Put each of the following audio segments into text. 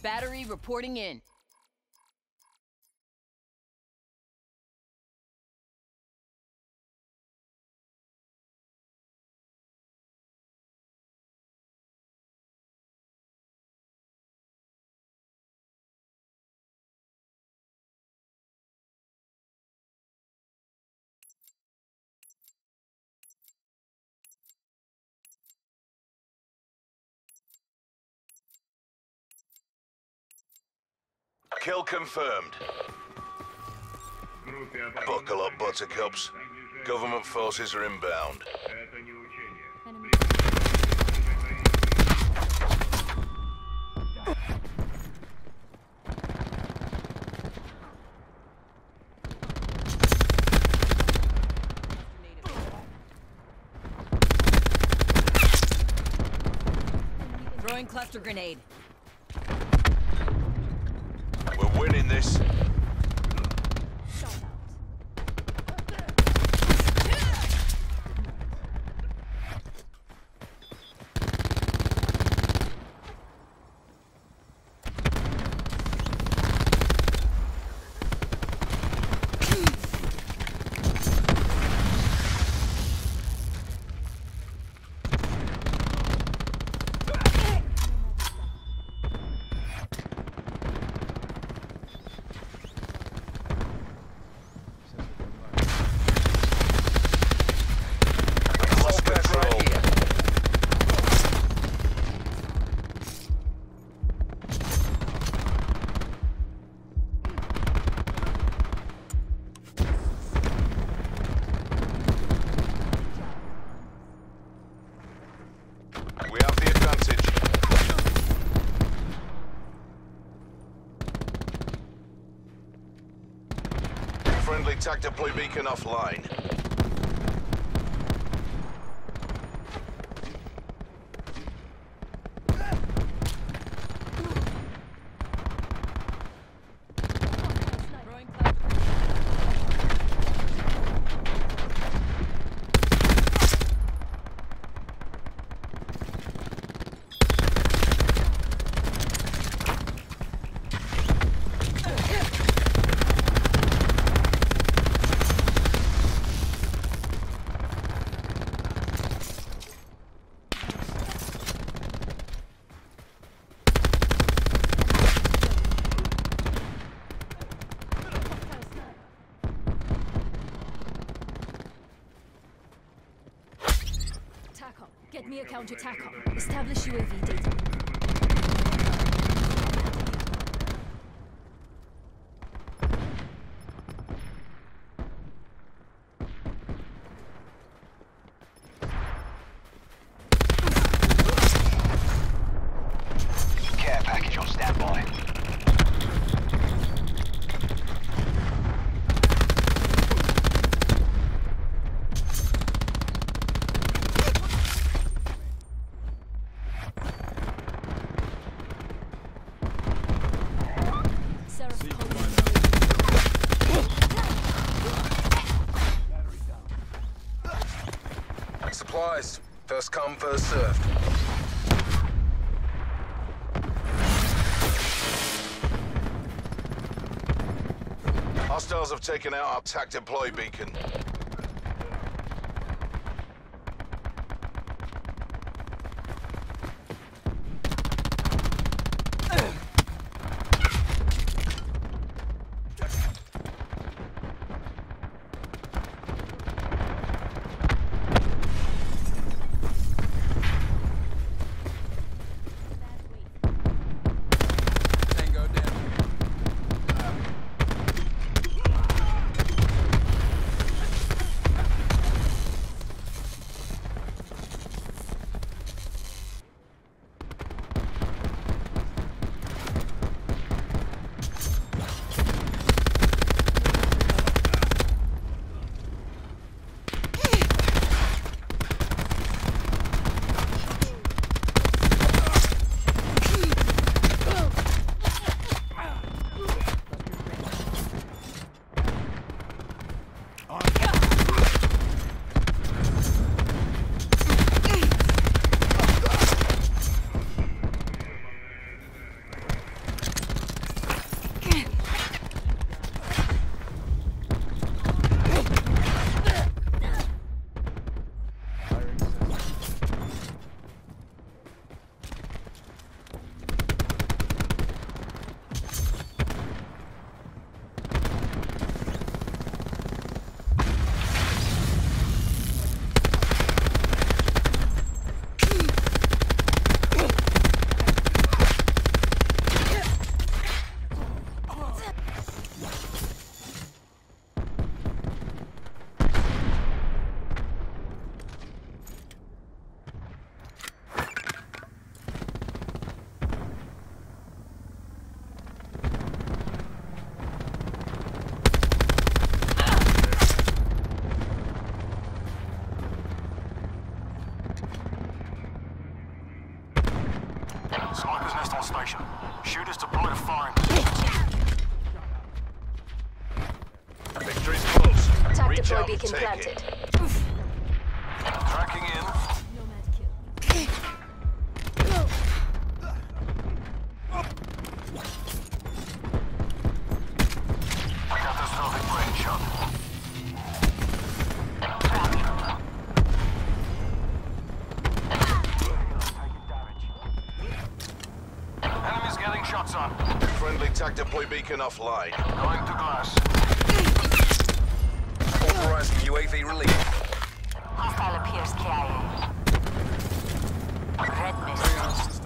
Battery reporting in. Kill confirmed. Buckle up, buttercups. Government forces are inbound. Throwing cluster grenade. We're winning this. Friendly TAC deploy beacon offline. Get me a counter-TACOM. Establish UAV data. Care package on standby. Supplies. First come, first served. Hostiles have taken out our TAC deploy beacon. First on station. Shooters deploy to firing positions. Victory's close. Attack Reach deploy out and beacon take planted. it. Tracking in. Nomad kill. Catastrophic brain shot. Enemies getting shots on. Friendly TAC deploy beacon offline. Going to glass. Authorizing UAV release. Hostile appears KIA. Red mist.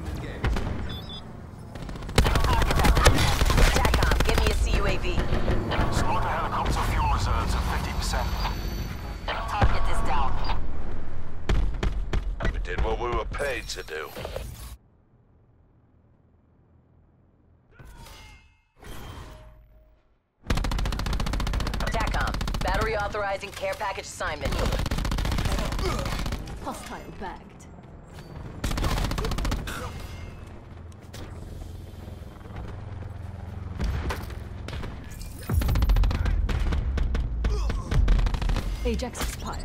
TACOM, get me a CUAV. Spot a helicopter fuel reserves at 50%. Target is down. We did what we were paid to do. TACOM, battery authorizing care package assignment. Hostile bagged. Ajax expired.